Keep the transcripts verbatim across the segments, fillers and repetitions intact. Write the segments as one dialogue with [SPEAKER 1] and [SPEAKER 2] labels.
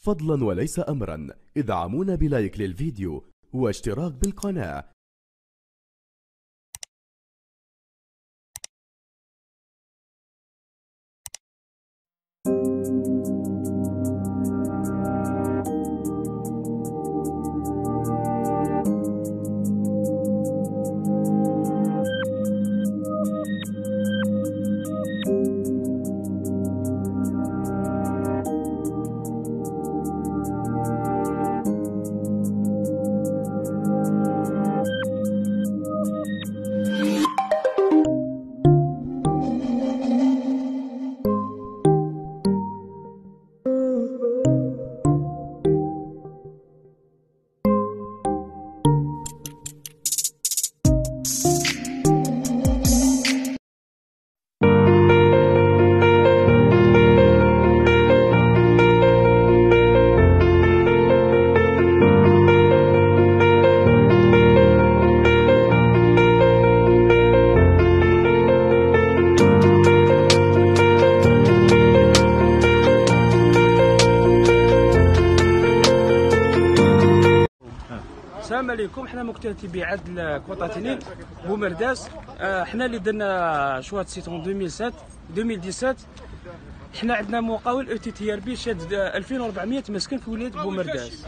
[SPEAKER 1] فضلا وليس أمرا ادعمونا بلايك للفيديو واشتراك بالقناة.
[SPEAKER 2] السلام عليكم. حنا مكتتبي عدل كوطاتينين بومرداس. حنا اللي درنا شوا سيت اون ألفين وسبعة ألفين وسبعطاش. حنا عندنا مقاول او تي تي ار بي شاد ألفين وأربعمية مسكن في ولايه بومرداس،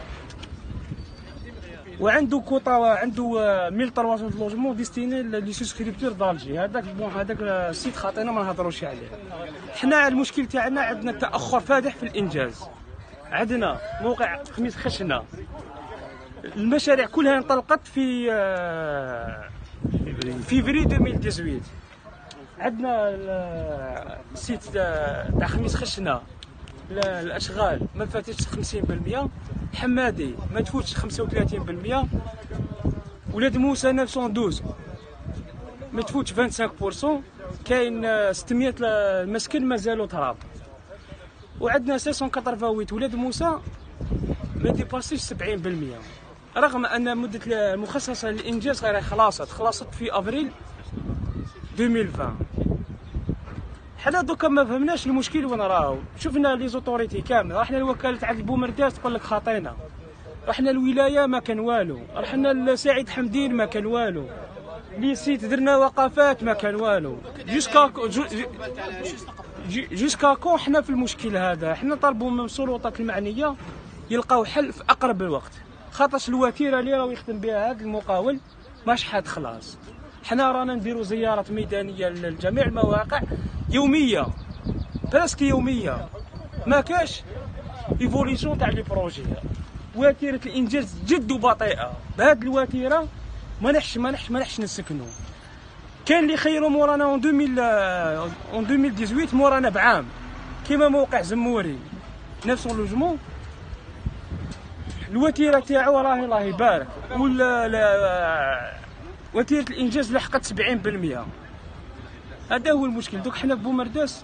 [SPEAKER 2] وعنده كوطا، عنده ألف وثلاثمية لوجمون ديستيني لي سوسكريبتور دالجي. هذاك بون هذاك السيت خاطينا ما نهضروش عليه. حنا المشكل تاعنا عندنا تاخر فادح في الانجاز. عندنا موقع خميس خشنه، المشاريع كلها انطلقت في فيفري ألفين وثمانية. عندنا السيت تاع خميس خشنه الاشغال ما فاتتش خمسين بالمية، حمادي ما تفوتش خمسة وثلاثين بالمية، ولاد موسى تسعمية واثني عشر ما تفوتش خمسة وعشرين بالمية، كاين ستمية مسكن مازالوا تراب، وعندنا ستمية وثمانية ولاد موسى ما ديباسيش سبعين بالمية، رغم ان مده المخصصه للانجاز غير خلاصت خلاصت في افريل ألفين وعشرين. حنا دوكا ما فهمناش المشكل وين راهو. شفنا لي زوتوريتي كامل، رحنا لوكاله عدل بومرداس تقول لك خاطينا، رحنا الولايه ما كان والو، رحنا لسعيد حمدين ما كان والو، لي سيت درنا وقفات ما كان والو. جوسكا جوسكا كون حنا في المشكل هذا. حنا طالبوا من السلطات المعنيه يلقاو حل في اقرب الوقت، خاطرش الوتيره اللي راهو يخدم بها هذا المقاول ماش حاد خلاص. حنا رانا نديروا زيارات ميدانيه لجميع المواقع يوميه، برسك يوميه، ما كاش ايفوليسيون تاع لي بروجي. وتيره الانجاز جد بطيئه. بهذه الوتيره ما نحش ما نحش ما نحش نسكنوا. كاين اللي خيروا مورانا اون ألفين وثمانية مورانا بعام، كيما موقع زموري نفس لوجمون، الوتيره تاعو راهي الله يبارك، ولا وتيره الانجاز لحقت سبعين بالمية. هذا هو المشكل. دوك حنا في بومرداس،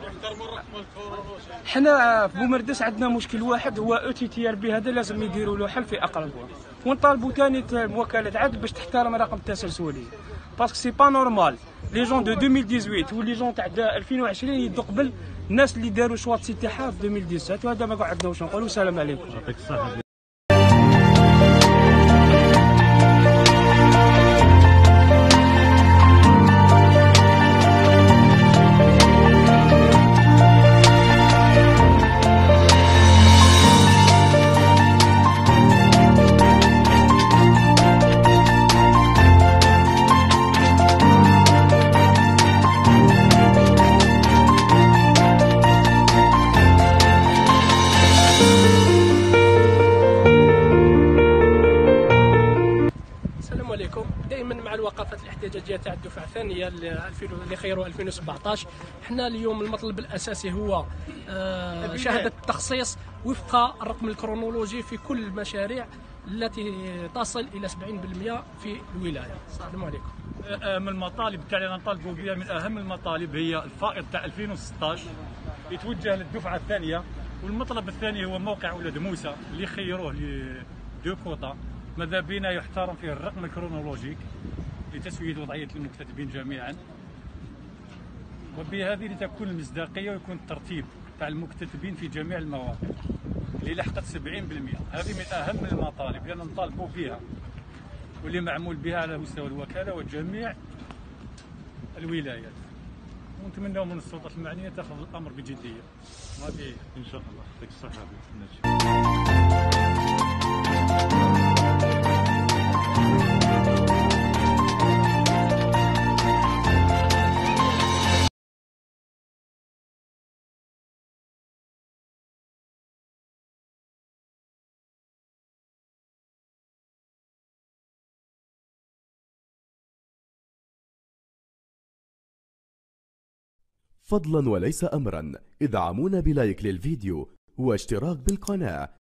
[SPEAKER 2] حنا في بومرداس عندنا مشكل واحد هو او تي تي ار بي. هذا لازم يديروا له حل في اقرب وقت، ونطالبوا ثاني وكاله عدل باش تحترم رقم التسلسلي، باسكو سي با نورمال لي جون دو ألفين وثمانية واللي جون تاع ألفين وعشرين يدوا قبل الناس اللي داروا شواط سي تاعها في ألفين وسبعطاش. وهذا ما قعدنا واش نقولوا. السلام عليكم.
[SPEAKER 3] يعطيك الصحة.
[SPEAKER 4] دائما مع الوقفات الاحتجاجيه تاع الدفعه الثانيه اللي خيروا ألفين وسبعطاش. حنا اليوم المطلب الاساسي هو شهاده التخصيص وفق الرقم الكرونولوجي في كل المشاريع التي تصل الى سبعين بالمية في الولايه. السلام عليكم.
[SPEAKER 3] من المطالب تاعنا نطالبوا بها، من اهم المطالب هي الفائض تاع ألفين وستطاش يتوجه للدفعه الثانيه، والمطلب الثاني هو موقع ولاد موسى اللي خيروه لدو كوطا، ماذا بينا يحترم فيه الرقم الكرونولوجيك لتسويه وضعيه المكتتبين جميعا، وبهذه لتكون المصداقيه ويكون الترتيب تاع المكتتبين في جميع المواقع. اللي لحقت سبعين بالمئة. هذه من اهم المطالب اللي نطالبوا بها واللي معمول بها على مستوى الوكاله وجميع الولايات، ونتمنوا من السلطات المعنيه تاخذ الامر بجديه. هذه
[SPEAKER 5] ان شاء الله. يعطيك الصحه.
[SPEAKER 1] فضلا وليس أمرا ادعمونا بلايك للفيديو واشتراك بالقناة